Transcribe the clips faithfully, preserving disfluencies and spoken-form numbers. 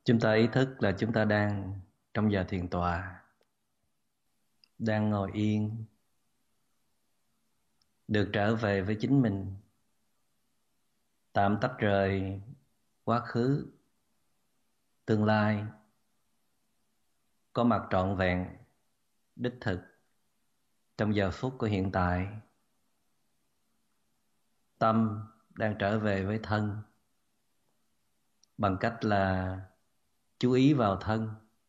Chúng ta ý thức là chúng ta đang trong giờ thiền tọa, đang ngồi yên, được trở về với chính mình, tạm tách rời quá khứ, tương lai, có mặt trọn vẹn, đích thực trong giờ phút của hiện tại. Tâm đang trở về với thân bằng cách là chú ý vào thân,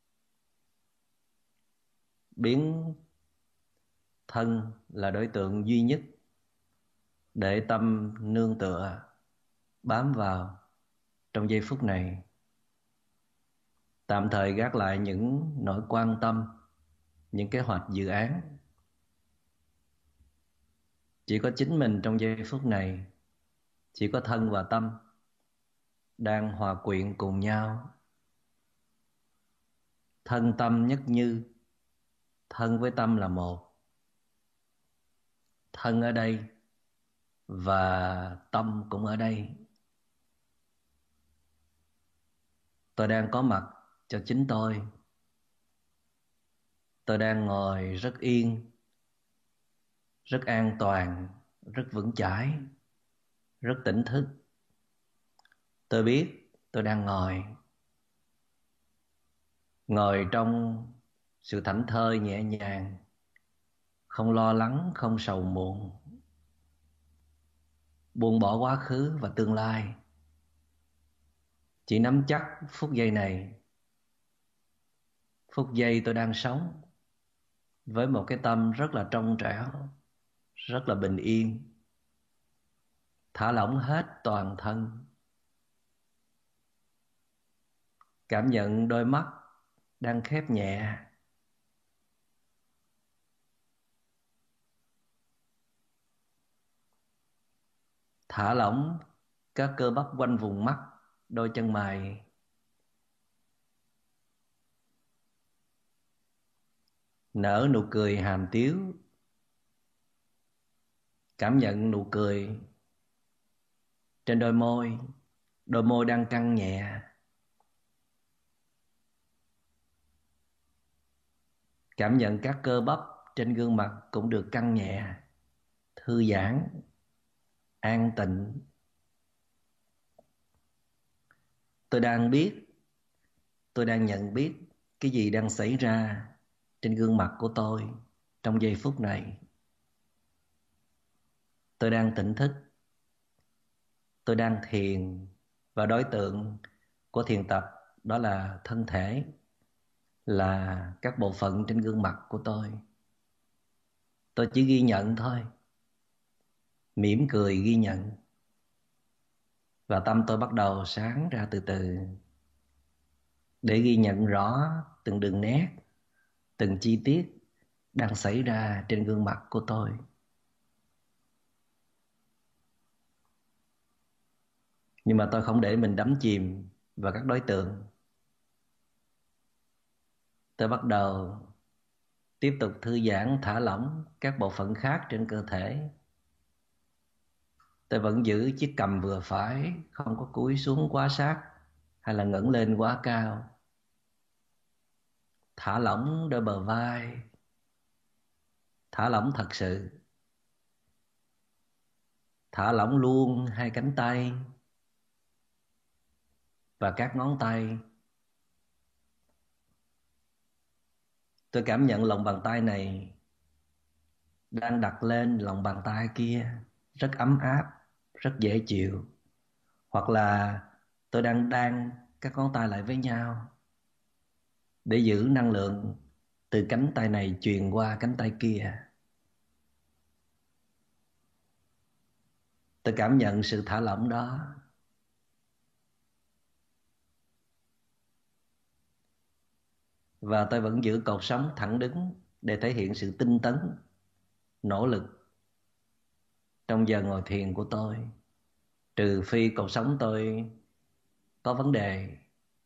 biến thân là đối tượng duy nhất để tâm nương tựa, bám vào trong giây phút này. Tạm thời gác lại những nỗi quan tâm, những kế hoạch dự án. Chỉ có chính mình trong giây phút này, chỉ có thân và tâm đang hòa quyện cùng nhau. Thân tâm nhất như, thân với tâm là một. Thân ở đây và tâm cũng ở đây. Tôi đang có mặt cho chính tôi. Tôi đang ngồi rất yên, rất an toàn, rất vững chãi, rất tỉnh thức. Tôi biết tôi đang ngồi Ngồi trong sự thảnh thơi nhẹ nhàng, không lo lắng, không sầu muộn, buông bỏ quá khứ và tương lai. Chỉ nắm chắc phút giây này, phút giây tôi đang sống với một cái tâm rất là trong trẻo, rất là bình yên, thả lỏng hết toàn thân. Cảm nhận đôi mắt đang khép nhẹ, thả lỏng các cơ bắp quanh vùng mắt, đôi chân mày. Nở nụ cười hàm tiếu. Cảm nhận nụ cười trên đôi môi, đôi môi đang căng nhẹ. Cảm nhận các cơ bắp trên gương mặt cũng được căng nhẹ, thư giãn, an tịnh. Tôi đang biết, tôi đang nhận biết cái gì đang xảy ra trên gương mặt của tôi trong giây phút này. Tôi đang tỉnh thức, tôi đang thiền, và đối tượng của thiền tập đó là thân thể, là các bộ phận trên gương mặt của tôi. Tôi chỉ ghi nhận thôi, mỉm cười ghi nhận. Và tâm tôi bắt đầu sáng ra từ từ, để ghi nhận rõ từng đường nét, từng chi tiết đang xảy ra trên gương mặt của tôi. Nhưng mà tôi không để mình đắm chìm vào các đối tượng. Tôi bắt đầu tiếp tục thư giãn, thả lỏng các bộ phận khác trên cơ thể. Tôi vẫn giữ chiếc cằm vừa phải, không có cúi xuống quá sát hay là ngẩng lên quá cao. Thả lỏng đôi bờ vai, thả lỏng thật sự. Thả lỏng luôn hai cánh tay và các ngón tay. Tôi cảm nhận lòng bàn tay này đang đặt lên lòng bàn tay kia, rất ấm áp, rất dễ chịu. Hoặc là tôi đang đan các ngón tay lại với nhau để giữ năng lượng từ cánh tay này truyền qua cánh tay kia. Tôi cảm nhận sự thả lỏng đó. Và tôi vẫn giữ cột sống thẳng đứng để thể hiện sự tinh tấn, nỗ lực trong giờ ngồi thiền của tôi. Trừ phi cột sống tôi có vấn đề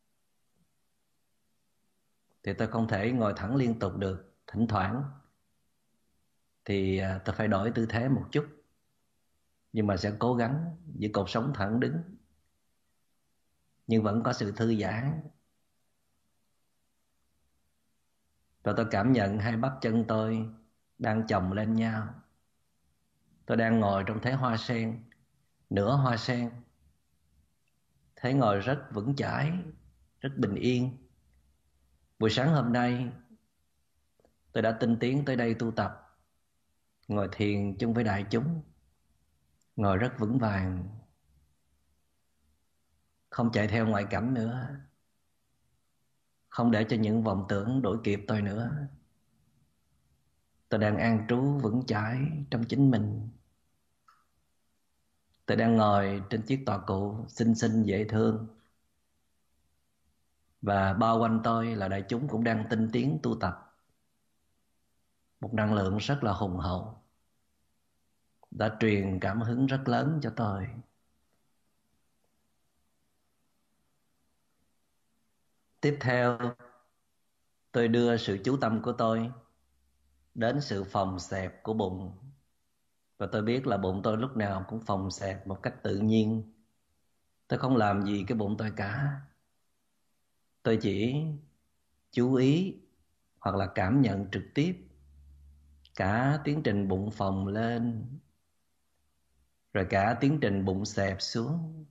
thì tôi không thể ngồi thẳng liên tục được. Thỉnh thoảng thì à, tôi phải đổi tư thế một chút, nhưng mà sẽ cố gắng giữ cột sống thẳng đứng, nhưng vẫn có sự thư giãn, Rồi tôi cảm nhận hai bắp chân tôi đang chồng lên nhau. Tôi đang ngồi trong thế hoa sen, nửa hoa sen. Thế ngồi rất vững chãi, rất bình yên. Buổi sáng hôm nay tôi đã tinh tiến tới đây tu tập, ngồi thiền chung với đại chúng, ngồi rất vững vàng, không chạy theo ngoại cảnh nữa, không để cho những vọng tưởng đuổi kịp tôi nữa. Tôi đang an trú vững chãi trong chính mình. Tôi đang ngồi trên chiếc tọa cụ xinh xinh dễ thương, và bao quanh tôi là đại chúng cũng đang tinh tiến tu tập. Một năng lượng rất là hùng hậu đã truyền cảm hứng rất lớn cho tôi. Tiếp theo, tôi đưa sự chú tâm của tôi đến sự phồng xẹp của bụng. Và tôi biết là bụng tôi lúc nào cũng phồng xẹp một cách tự nhiên. Tôi không làm gì cái bụng tôi cả. Tôi chỉ chú ý hoặc là cảm nhận trực tiếp cả tiến trình bụng phồng lên, rồi cả tiến trình bụng xẹp xuống.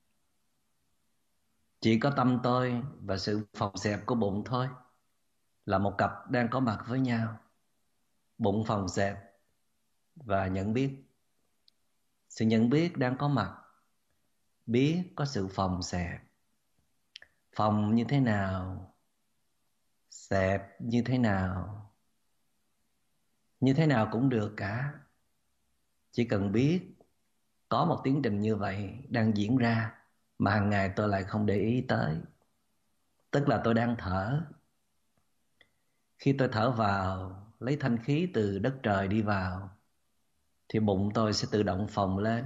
Chỉ có tâm tôi và sự phồng xẹp của bụng thôi là một cặp đang có mặt với nhau. Bụng phồng xẹp và nhận biết. Sự nhận biết đang có mặt, biết có sự phồng xẹp. Phồng như thế nào, xẹp như thế nào, như thế nào cũng được cả. Chỉ cần biết có một tiến trình như vậy đang diễn ra mà hàng ngày tôi lại không để ý tới. Tức là tôi đang thở. Khi tôi thở vào, lấy thanh khí từ đất trời đi vào, thì bụng tôi sẽ tự động phồng lên.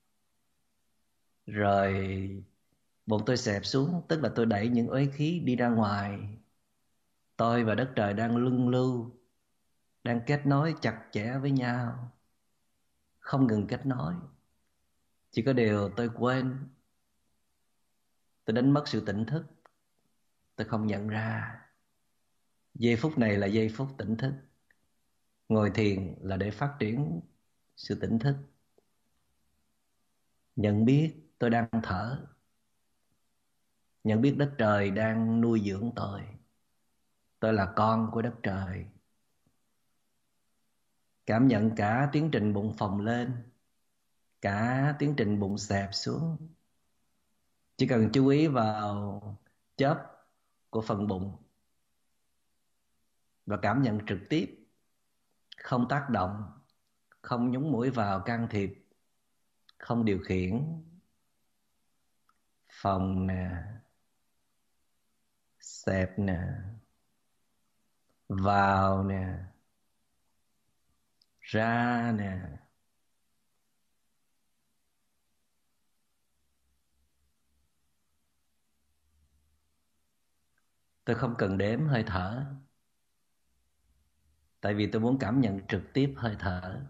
Rồi bụng tôi xẹp xuống, tức là tôi đẩy những uế khí đi ra ngoài. Tôi và đất trời đang luân lưu, đang kết nối chặt chẽ với nhau, không ngừng kết nối. Chỉ có điều tôi quên, tôi đánh mất sự tỉnh thức. Tôi không nhận ra giây phút này là giây phút tỉnh thức. Ngồi thiền là để phát triển sự tỉnh thức. Nhận biết tôi đang thở, nhận biết đất trời đang nuôi dưỡng tôi. Tôi là con của đất trời. Cảm nhận cả tiến trình bụng phồng lên, cả tiến trình bụng xẹp xuống. Chỉ cần chú ý vào chớp của phần bụng và cảm nhận trực tiếp, không tác động, không nhúng mũi vào can thiệp, không điều khiển. Phồng nè, xẹp nè, vào nè, ra nè. Tôi không cần đếm hơi thở, tại vì tôi muốn cảm nhận trực tiếp hơi thở.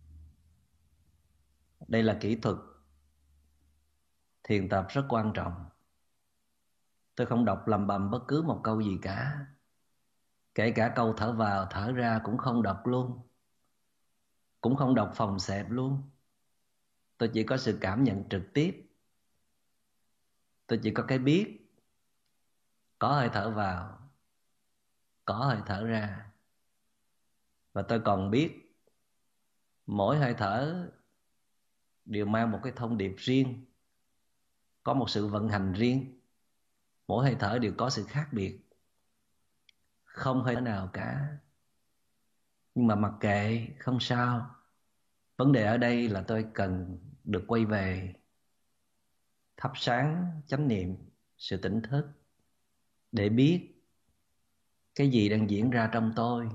Đây là kỹ thuật thiền tập rất quan trọng. Tôi không đọc lầm bầm bất cứ một câu gì cả. Kể cả câu thở vào thở ra cũng không đọc luôn, cũng không đọc phồng xẹp luôn. Tôi chỉ có sự cảm nhận trực tiếp. Tôi chỉ có cái biết có hơi thở vào, có hơi thở ra. Và tôi còn biết mỗi hơi thở đều mang một cái thông điệp riêng, có một sự vận hành riêng. Mỗi hơi thở đều có sự khác biệt, không hơi thở nào cả. Nhưng mà mặc kệ, không sao. Vấn đề ở đây là tôi cần được quay về thắp sáng chánh niệm, sự tỉnh thức, để biết cái gì đang diễn ra trong tôi.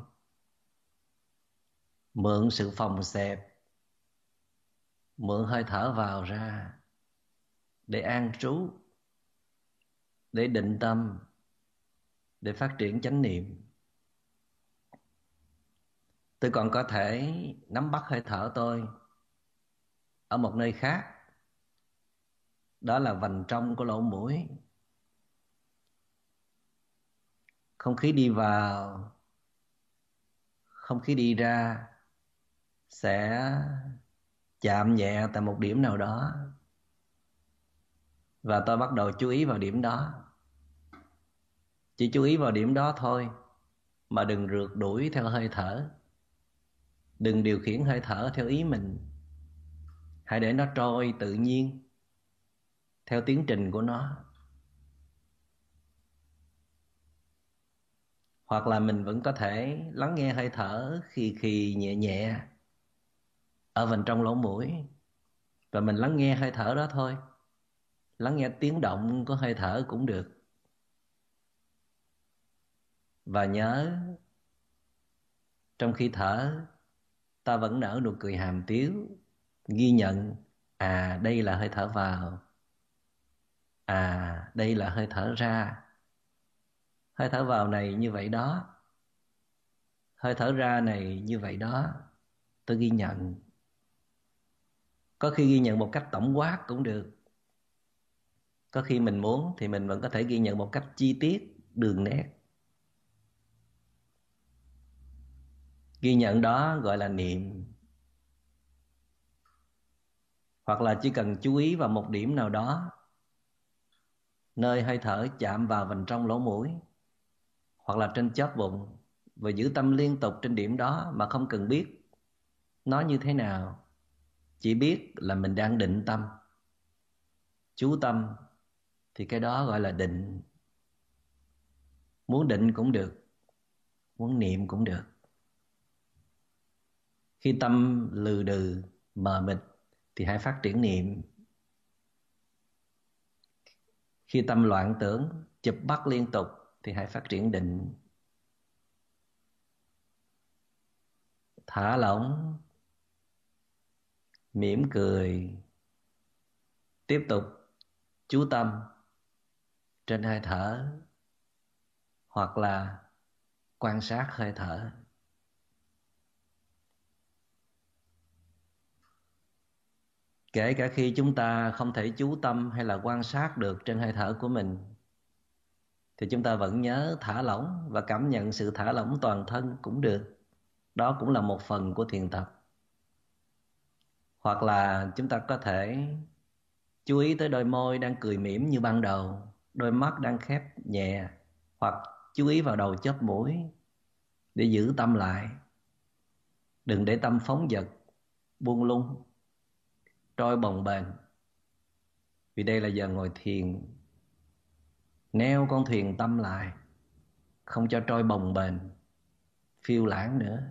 Mượn sự phồng xẹp, mượn hơi thở vào ra để an trú, để định tâm, để phát triển chánh niệm. Tôi còn có thể nắm bắt hơi thở tôi ở một nơi khác, đó là vành trong của lỗ mũi. Không khí đi vào, không khí đi ra sẽ chạm nhẹ tại một điểm nào đó, và tôi bắt đầu chú ý vào điểm đó. Chỉ chú ý vào điểm đó thôi, mà đừng rượt đuổi theo hơi thở, đừng điều khiển hơi thở theo ý mình. Hãy để nó trôi tự nhiên theo tiến trình của nó. Hoặc là mình vẫn có thể lắng nghe hơi thở khì khì nhẹ nhẹ ở bên trong lỗ mũi, và mình lắng nghe hơi thở đó thôi, lắng nghe tiếng động của hơi thở cũng được. Và nhớ, trong khi thở, ta vẫn nở nụ cười hàm tiếu, ghi nhận, à đây là hơi thở vào, à đây là hơi thở ra. Hơi thở vào này như vậy đó, hơi thở ra này như vậy đó. Tôi ghi nhận. Có khi ghi nhận một cách tổng quát cũng được. Có khi mình muốn thì mình vẫn có thể ghi nhận một cách chi tiết, đường nét. Ghi nhận đó gọi là niệm. Hoặc là chỉ cần chú ý vào một điểm nào đó, nơi hơi thở chạm vào vành trong lỗ mũi hoặc là trên chóp bụng, và giữ tâm liên tục trên điểm đó mà không cần biết nó như thế nào. Chỉ biết là mình đang định tâm, chú tâm, thì cái đó gọi là định. Muốn định cũng được, muốn niệm cũng được. Khi tâm lừ đừ, mờ mịt thì hãy phát triển niệm. Khi tâm loạn tưởng, chụp bắt liên tục thì hãy phát triển định. Thả lỏng, mỉm cười, tiếp tục chú tâm trên hơi thở hoặc là quan sát hơi thở. Kể cả khi chúng ta không thể chú tâm hay là quan sát được trên hơi thở của mình, thì chúng ta vẫn nhớ thả lỏng và cảm nhận sự thả lỏng toàn thân cũng được. Đó cũng là một phần của thiền tập. Hoặc là chúng ta có thể chú ý tới đôi môi đang cười mỉm như ban đầu, đôi mắt đang khép nhẹ, hoặc chú ý vào đầu chóp mũi để giữ tâm lại. Đừng để tâm phóng dật, buông lung, trôi bồng bềnh. Vì đây là giờ ngồi thiền, neo con thuyền tâm lại, không cho trôi bồng bềnh, phiêu lãng nữa.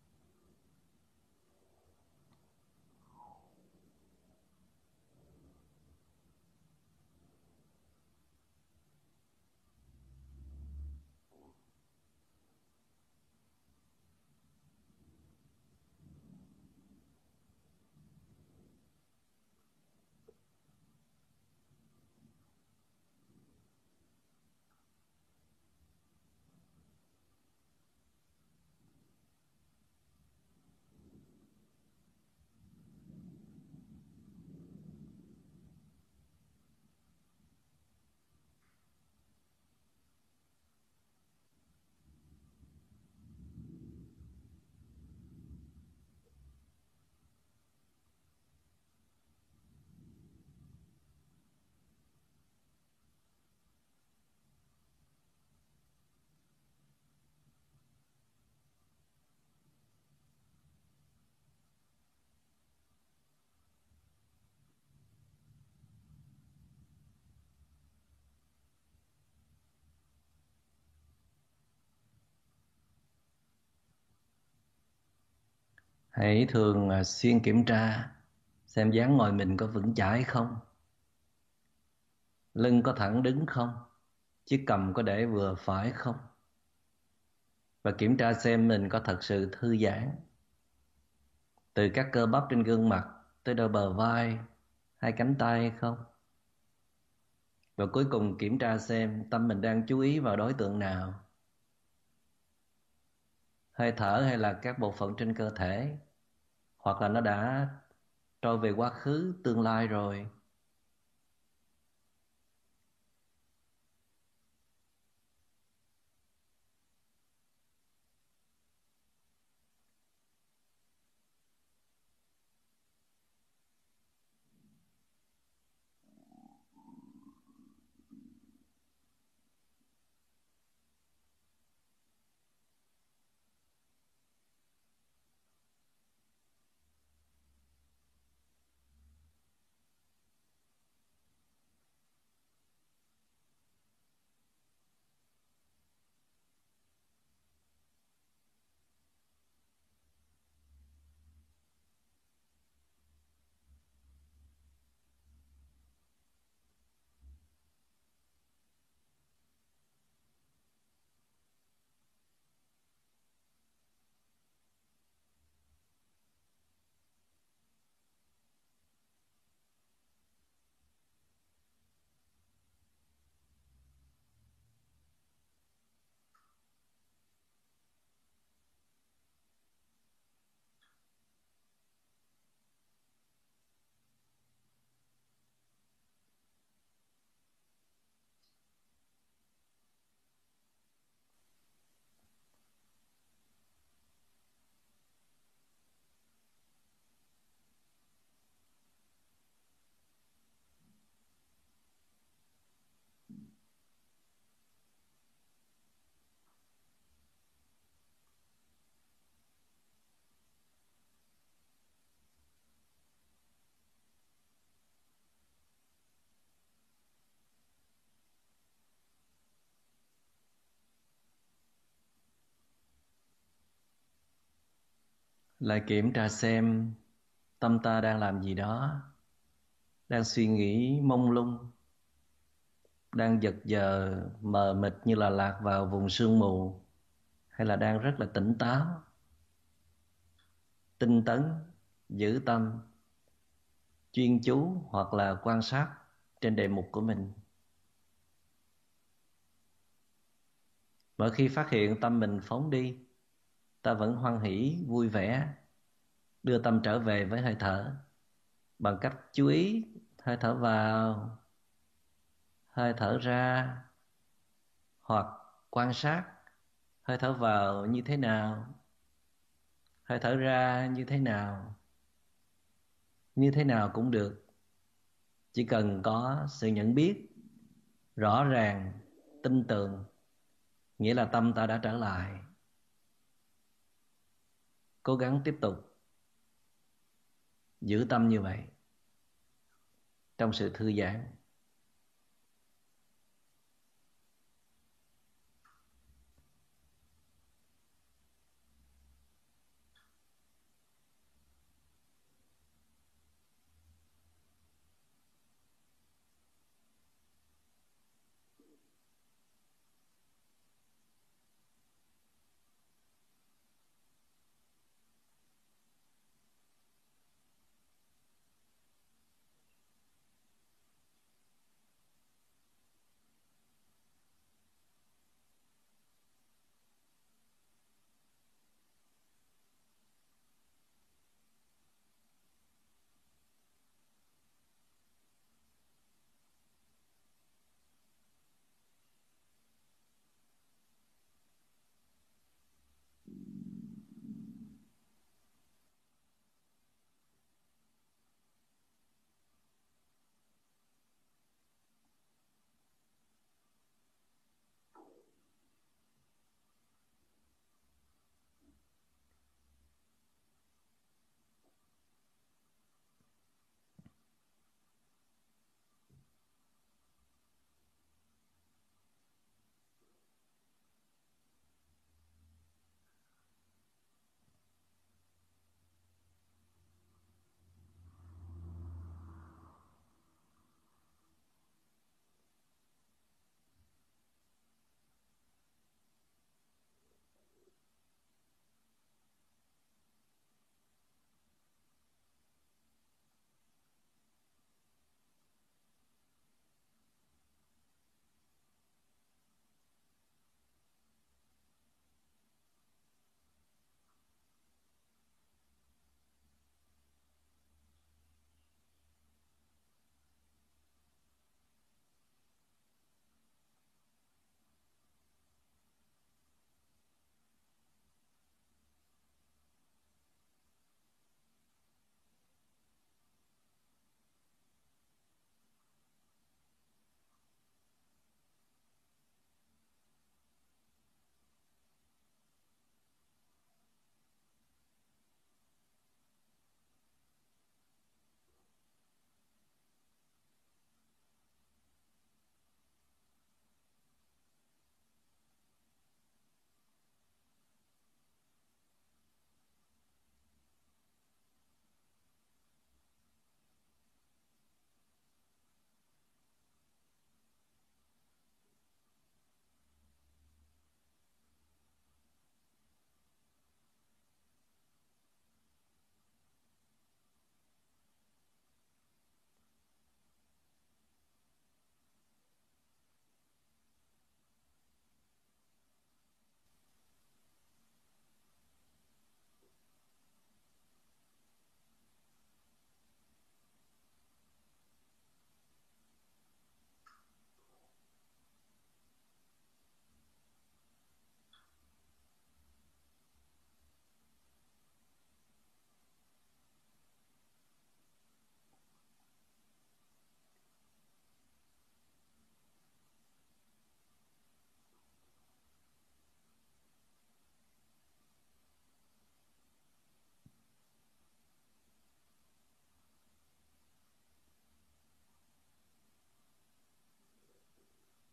Hãy thường à, xuyên kiểm tra xem dáng ngồi mình có vững chãi không, lưng có thẳng đứng không, chiếc cằm có để vừa phải không, và kiểm tra xem mình có thật sự thư giãn từ các cơ bắp trên gương mặt tới đôi bờ vai, hai cánh tay hay không. Và cuối cùng kiểm tra xem tâm mình đang chú ý vào đối tượng nào, hơi thở hay là các bộ phận trên cơ thể, hoặc là nó đã trôi về quá khứ, tương lai rồi. lại kiểm tra xem tâm ta đang làm gì đó, đang suy nghĩ mông lung, đang giật giờ mờ mịt như là lạc vào vùng sương mù, hay là đang rất là tỉnh táo, tinh tấn, giữ tâm, chuyên chú hoặc là quan sát trên đề mục của mình. Mỗi khi phát hiện tâm mình phóng đi, ta vẫn hoan hỷ vui vẻ đưa tâm trở về với hơi thở bằng cách chú ý hơi thở vào, hơi thở ra, hoặc quan sát hơi thở vào như thế nào, hơi thở ra như thế nào. Như thế nào cũng được, chỉ cần có sự nhận biết rõ ràng, tin tưởng, nghĩa là tâm ta đã trở lại. Cố gắng tiếp tục giữ tâm như vậy trong sự thư giãn.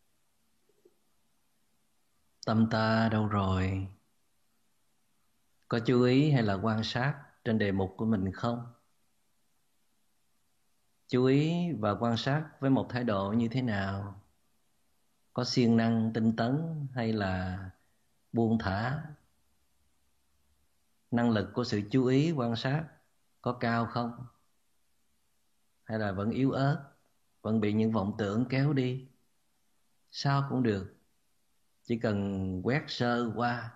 Tâm ta đâu rồi? Có chú ý hay là quan sát trên đề mục của mình không? Chú ý và quan sát với một thái độ như thế nào? Có siêng năng tinh tấn hay là buông thả? Năng lực của sự chú ý quan sát có cao không? Hay là vẫn yếu ớt, vẫn bị những vọng tưởng kéo đi? Sao cũng được, chỉ cần quét sơ qua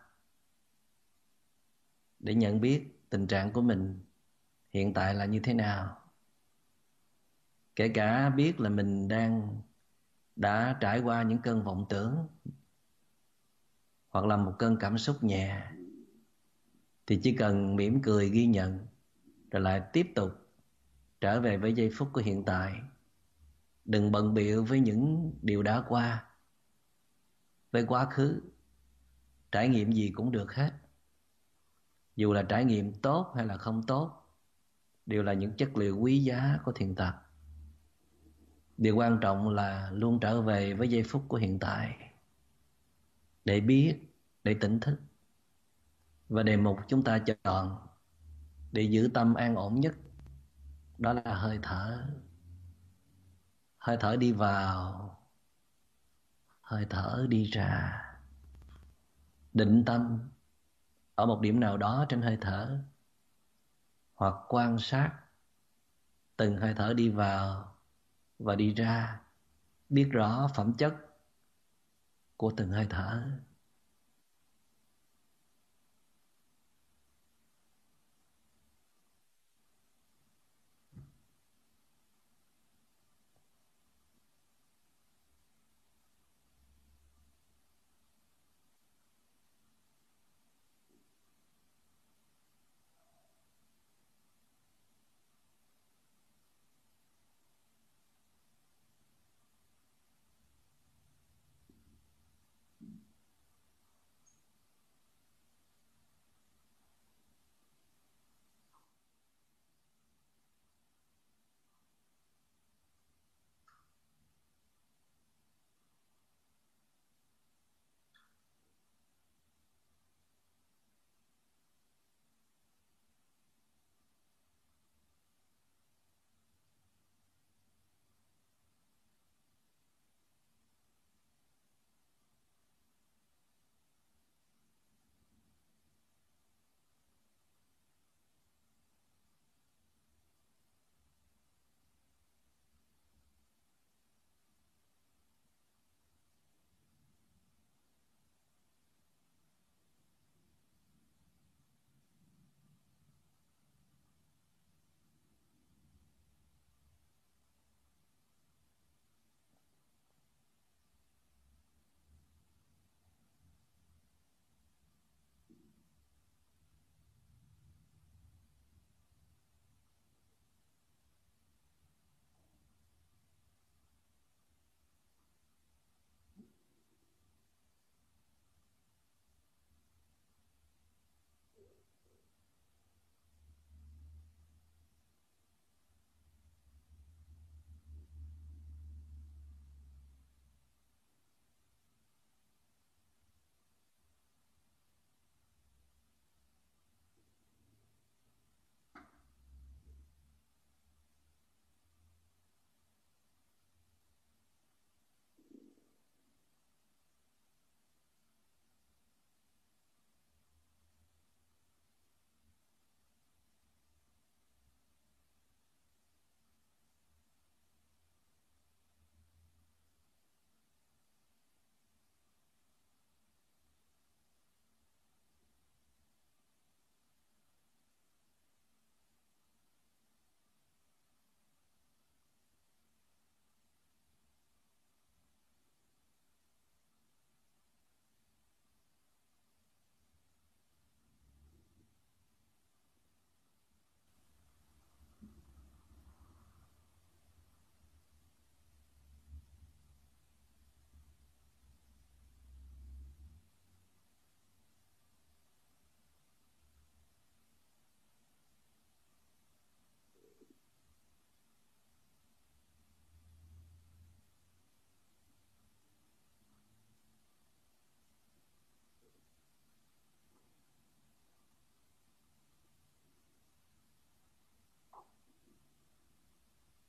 để nhận biết tình trạng của mình hiện tại là như thế nào. Kể cả biết là mình đang đã trải qua những cơn vọng tưởng hoặc là một cơn cảm xúc nhẹ, thì chỉ cần mỉm cười ghi nhận, rồi lại tiếp tục trở về với giây phút của hiện tại. Đừng bận bịu với những điều đã qua, với quá khứ. Trải nghiệm gì cũng được hết, dù là trải nghiệm tốt hay là không tốt, đều là những chất liệu quý giá của thiền tập. Điều quan trọng là luôn trở về với giây phút của hiện tại, để biết, để tỉnh thức. Và đề mục chúng ta chọn để giữ tâm an ổn nhất, đó là hơi thở. Hơi thở đi vào, hơi thở đi ra. Định tâm ở một điểm nào đó trên hơi thở, hoặc quan sát từng hơi thở đi vào và đi ra, biết rõ phẩm chất của từng hơi thở.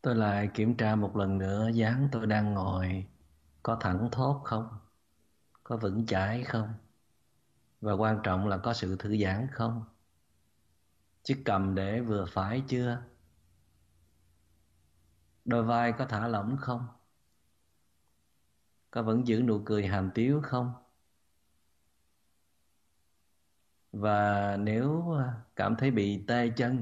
Tôi lại kiểm tra một lần nữa dáng tôi đang ngồi có thẳng thốt không, có vững chãi không, và quan trọng là có sự thư giãn không. Chiếc cầm để vừa phải chưa? Đôi vai có thả lỏng không? Có vẫn giữ nụ cười hàm tiếu không? Và nếu cảm thấy bị tê chân,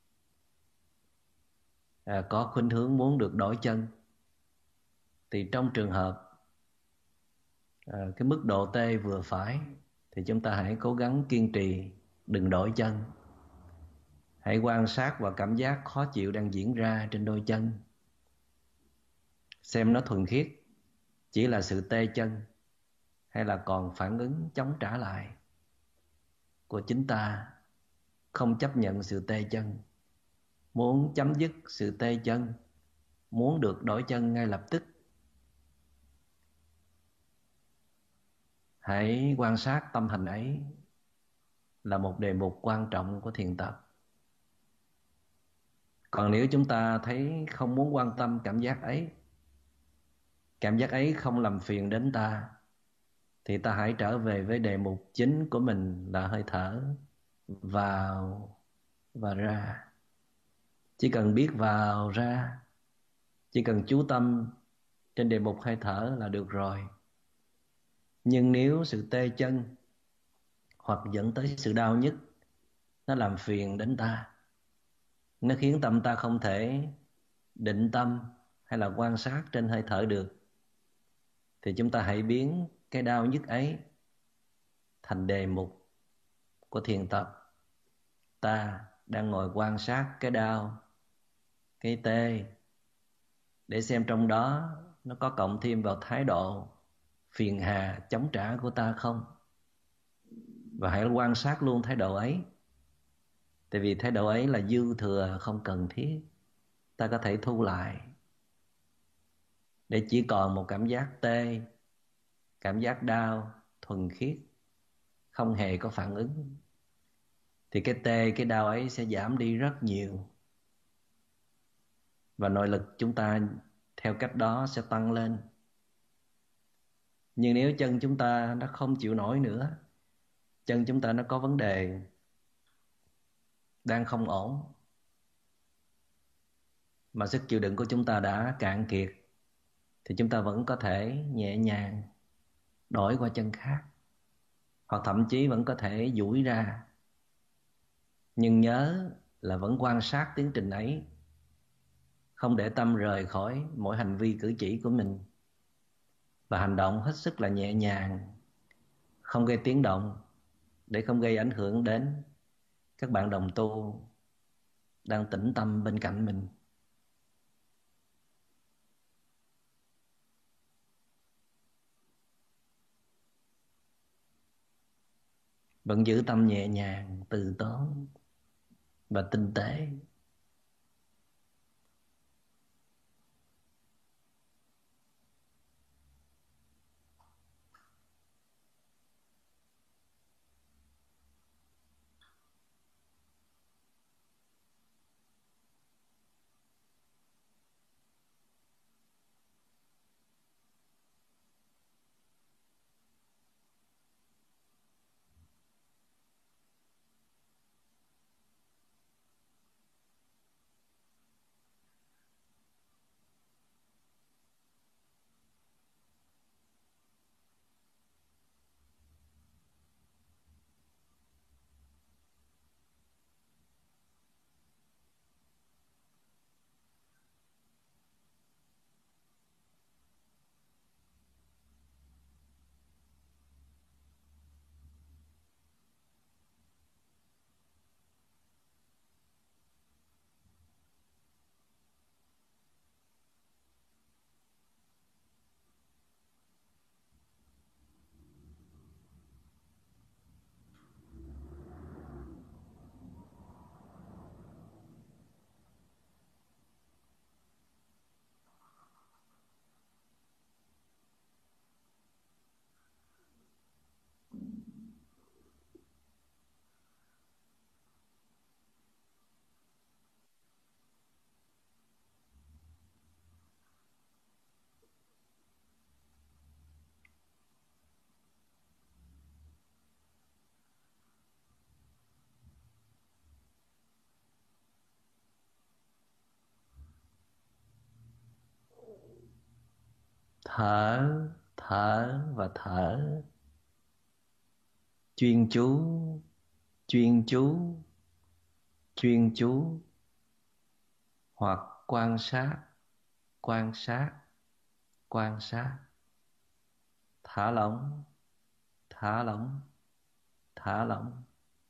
à, có khuynh hướng muốn được đổi chân, thì trong trường hợp à, cái mức độ tê vừa phải thì chúng ta hãy cố gắng kiên trì, đừng đổi chân. Hãy quan sát và cảm giác khó chịu đang diễn ra trên đôi chân, xem nó thuần khiết chỉ là sự tê chân hay là còn phản ứng chống trả lại của chính ta, không chấp nhận sự tê chân, muốn chấm dứt sự tê chân, muốn được đổi chân ngay lập tức. Hãy quan sát tâm hành ấy là một đề mục quan trọng của thiền tập. Còn nếu chúng ta thấy không muốn quan tâm cảm giác ấy, cảm giác ấy không làm phiền đến ta, thì ta hãy trở về với đề mục chính của mình là hơi thở vào và ra. Chỉ cần biết vào ra, chỉ cần chú tâm trên đề mục hơi thở là được rồi. Nhưng nếu sự tê chân hoặc dẫn tới sự đau nhức nó làm phiền đến ta, nó khiến tâm ta không thể định tâm hay là quan sát trên hơi thở được, thì chúng ta hãy biến cái đau nhức ấy thành đề mục của thiền tập. Ta đang ngồi quan sát cái đau, cái tê, để xem trong đó nó có cộng thêm vào thái độ phiền hà chống trả của ta không. Và hãy quan sát luôn thái độ ấy, tại vì thái độ ấy là dư thừa, không cần thiết. Ta có thể thu lại để chỉ còn một cảm giác tê, cảm giác đau thuần khiết, không hề có phản ứng. Thì cái tê, cái đau ấy sẽ giảm đi rất nhiều, và nội lực chúng ta theo cách đó sẽ tăng lên. Nhưng nếu chân chúng ta nó không chịu nổi nữa, chân chúng ta nó có vấn đề, đang không ổn, mà sức chịu đựng của chúng ta đã cạn kiệt, thì chúng ta vẫn có thể nhẹ nhàng đổi qua chân khác, hoặc thậm chí vẫn có thể duỗi ra. Nhưng nhớ là vẫn quan sát tiến trình ấy, không để tâm rời khỏi mỗi hành vi cử chỉ của mình, và hành động hết sức là nhẹ nhàng, không gây tiếng động, để không gây ảnh hưởng đến các bạn đồng tu đang tĩnh tâm bên cạnh mình. Vẫn giữ tâm nhẹ nhàng, từ tốn và tinh tế. thở, thở và thở. Chuyên chú, chuyên chú, chuyên chú. Hoặc quan sát, quan sát, quan sát. Thả lỏng, thả lỏng, thả lỏng.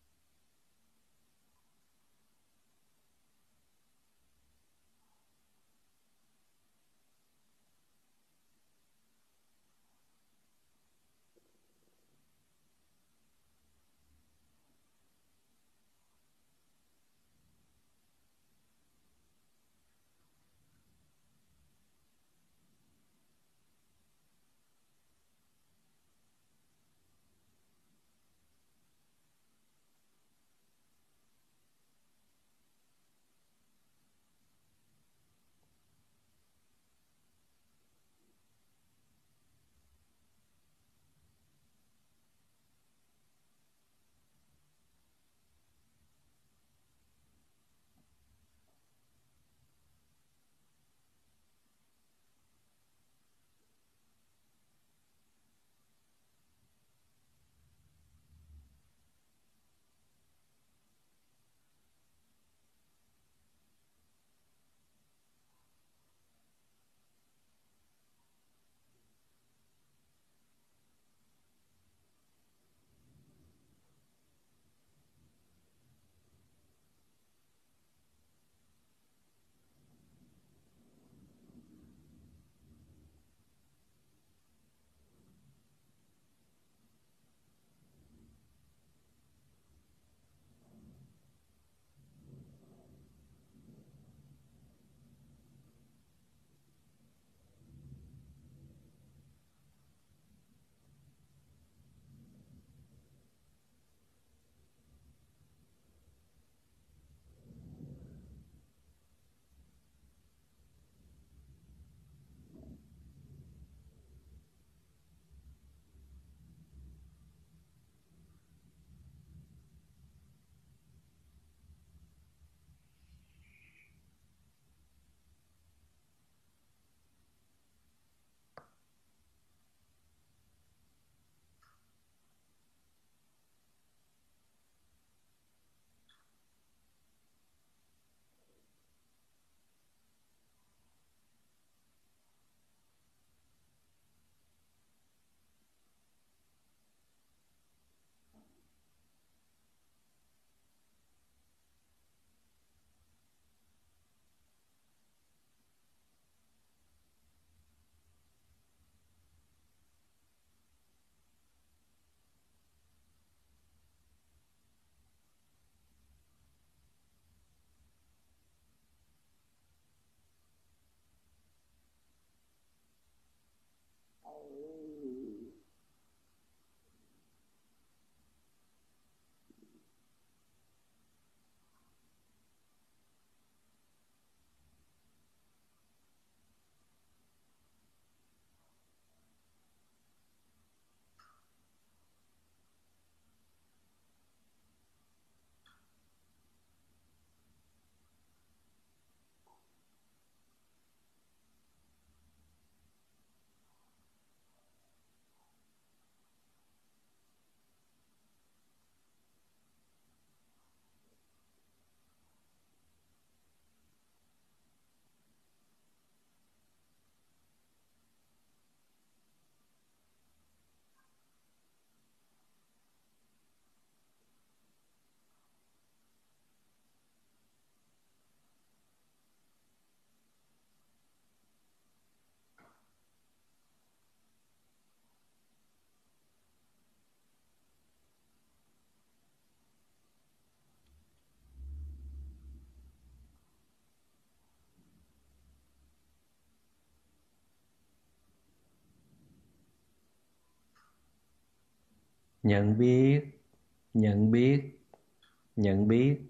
Nhận biết, nhận biết, nhận biết.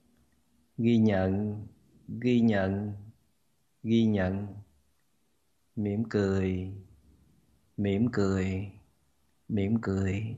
Ghi nhận, ghi nhận, ghi nhận. Mỉm cười, mỉm cười, mỉm cười.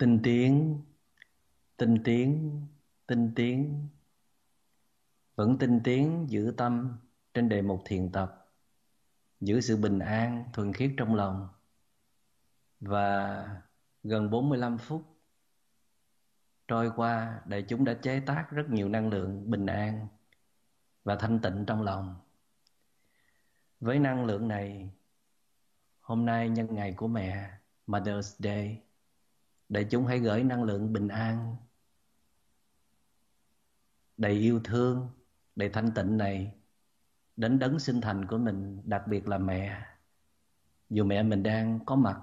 Tinh tiến, tinh tiến, tinh tiến. Vẫn tinh tiến giữ tâm trên đề mục thiền tập, giữ sự bình an thuần khiết trong lòng. Và gần bốn mươi lăm phút trôi qua, đại chúng đã chế tác rất nhiều năng lượng bình an và thanh tịnh trong lòng. Với năng lượng này, hôm nay nhân ngày của mẹ, Mother's Day, đại chúng hãy gửi năng lượng bình an, đầy yêu thương, đầy thanh tịnh này đến đấng sinh thành của mình, đặc biệt là mẹ. Dù mẹ mình đang có mặt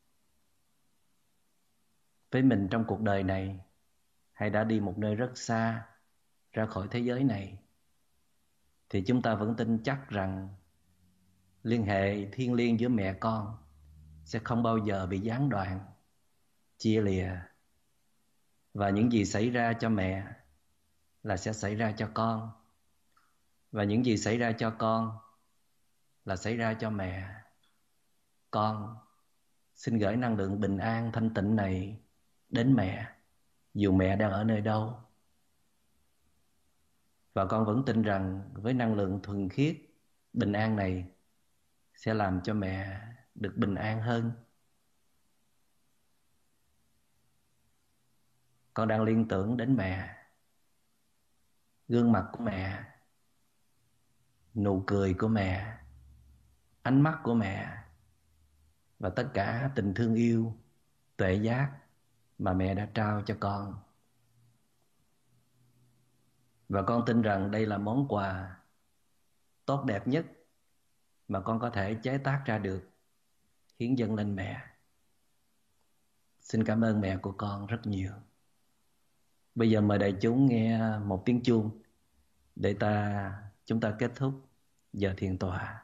với mình trong cuộc đời này, hay đã đi một nơi rất xa, ra khỏi thế giới này, thì chúng ta vẫn tin chắc rằng liên hệ thiêng liêng giữa mẹ con sẽ không bao giờ bị gián đoạn, chia lìa. Và những gì xảy ra cho mẹ là sẽ xảy ra cho con, và những gì xảy ra cho con là xảy ra cho mẹ. Con xin gửi năng lượng bình an thanh tịnh này đến mẹ, dù mẹ đang ở nơi đâu. Và con vẫn tin rằng với năng lượng thuần khiết bình an này sẽ làm cho mẹ được bình an hơn. Con đang liên tưởng đến mẹ, gương mặt của mẹ, nụ cười của mẹ, ánh mắt của mẹ, và tất cả tình thương yêu, tuệ giác mà mẹ đã trao cho con. Và con tin rằng đây là món quà tốt đẹp nhất mà con có thể chế tác ra được, hiến dâng lên mẹ. Xin cảm ơn mẹ của con rất nhiều. Bây giờ mời đại chúng nghe một tiếng chuông để ta chúng ta kết thúc giờ thiền tọa.